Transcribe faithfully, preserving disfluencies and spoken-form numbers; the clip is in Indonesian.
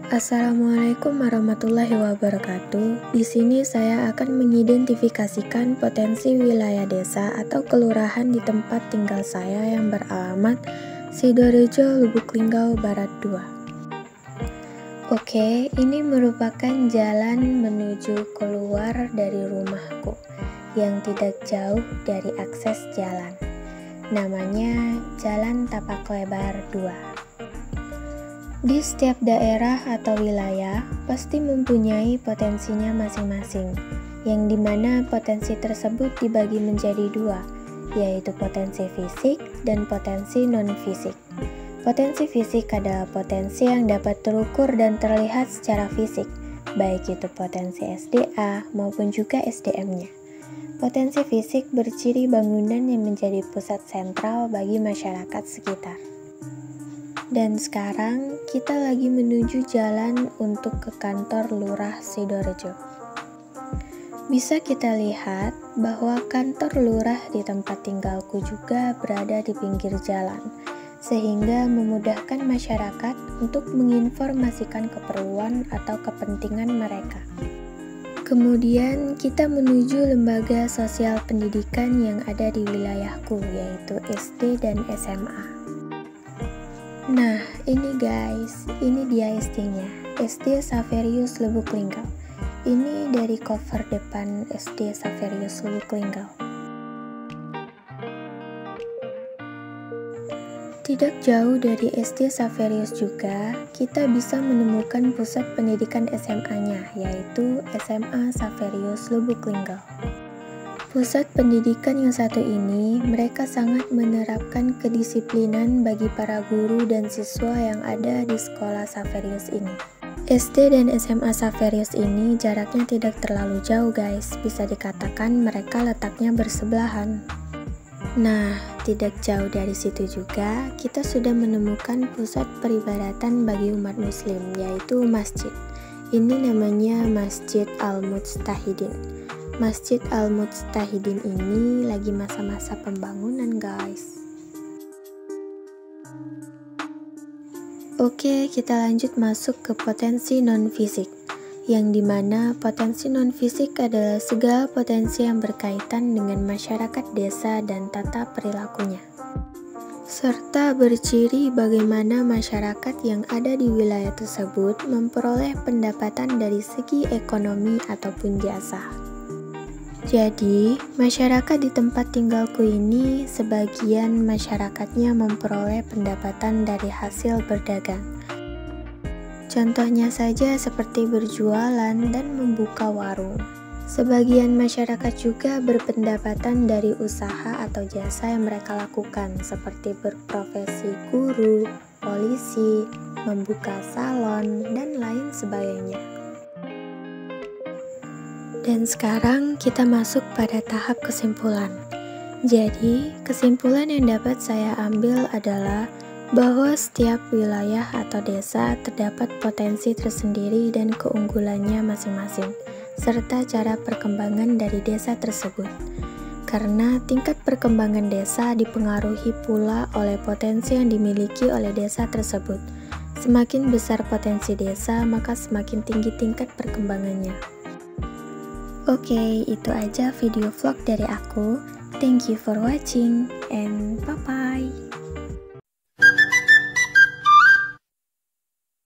Assalamualaikum warahmatullahi wabarakatuh. Di sini saya akan mengidentifikasikan potensi wilayah desa atau kelurahan di tempat tinggal saya yang beralamat Sidorejo, Lubuk Linggau Barat dua. Oke, ini merupakan jalan menuju keluar dari rumahku yang tidak jauh dari akses jalan. Namanya Jalan Tapak Lebar dua. Di setiap daerah atau wilayah pasti mempunyai potensinya masing-masing, yang dimana potensi tersebut dibagi menjadi dua, yaitu potensi fisik dan potensi non-fisik. Potensi fisik adalah potensi yang dapat terukur dan terlihat secara fisik, baik itu potensi S D A maupun juga S D M-nya. Potensi fisik berciri bangunan yang menjadi pusat sentral bagi masyarakat sekitar. Dan sekarang kita lagi menuju jalan untuk ke kantor Lurah Sidorejo. Bisa kita lihat bahwa kantor lurah di tempat tinggalku juga berada di pinggir jalan, sehingga memudahkan masyarakat untuk menginformasikan keperluan atau kepentingan mereka. Kemudian kita menuju lembaga sosial pendidikan yang ada di wilayahku, yaitu S D dan S M A. Nah, ini guys, ini dia S D-nya, S D Saverius Lubuk Linggau. Ini dari cover depan S D Saverius Lubuk Linggau. Tidak jauh dari S D Saverius juga, kita bisa menemukan pusat pendidikan S M A-nya, yaitu S M A Saverius Lubuk Linggau. Pusat pendidikan yang satu ini, mereka sangat menerapkan kedisiplinan bagi para guru dan siswa yang ada di sekolah Saverius ini. S D dan S M A Saverius ini jaraknya tidak terlalu jauh guys, bisa dikatakan mereka letaknya bersebelahan. Nah, tidak jauh dari situ juga, kita sudah menemukan pusat peribadatan bagi umat muslim, yaitu masjid. Ini namanya Masjid Al-Mujtahidin. Masjid Al-Mujtahidin ini lagi masa-masa pembangunan guys. Oke, kita lanjut masuk ke potensi non-fisik, yang dimana potensi non-fisik adalah segala potensi yang berkaitan dengan masyarakat desa dan tata perilakunya, serta berciri bagaimana masyarakat yang ada di wilayah tersebut memperoleh pendapatan dari segi ekonomi ataupun jasa. Jadi, masyarakat di tempat tinggalku ini, sebagian masyarakatnya memperoleh pendapatan dari hasil berdagang. Contohnya saja seperti berjualan dan membuka warung. Sebagian masyarakat juga berpendapatan dari usaha atau jasa yang mereka lakukan, seperti berprofesi guru, polisi, membuka salon, dan lain sebagainya. Dan sekarang kita masuk pada tahap kesimpulan. Jadi, kesimpulan yang dapat saya ambil adalah bahwa setiap wilayah atau desa terdapat potensi tersendiri dan keunggulannya masing-masing, serta cara perkembangan dari desa tersebut. Karena tingkat perkembangan desa dipengaruhi pula oleh potensi yang dimiliki oleh desa tersebut. Semakin besar potensi desa, maka semakin tinggi tingkat perkembangannya. Oke, itu aja video vlog dari aku. Thank you for watching and bye-bye.